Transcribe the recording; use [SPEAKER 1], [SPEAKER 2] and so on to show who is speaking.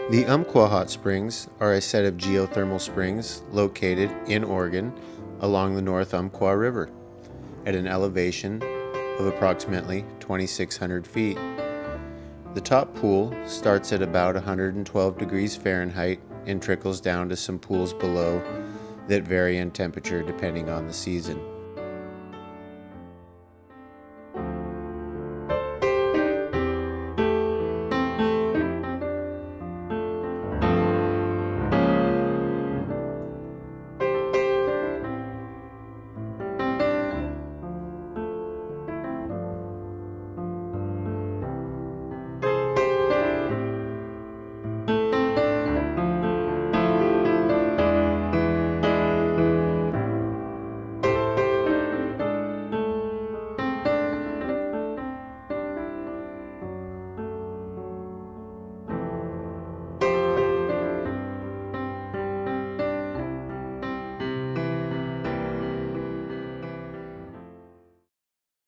[SPEAKER 1] The Umpqua Hot Springs are a set of geothermal springs located in Oregon along the North Umpqua River at an elevation of approximately 2,600 feet. The top pool starts at about 112 degrees Fahrenheit and trickles down to some pools below that vary in temperature depending on the season.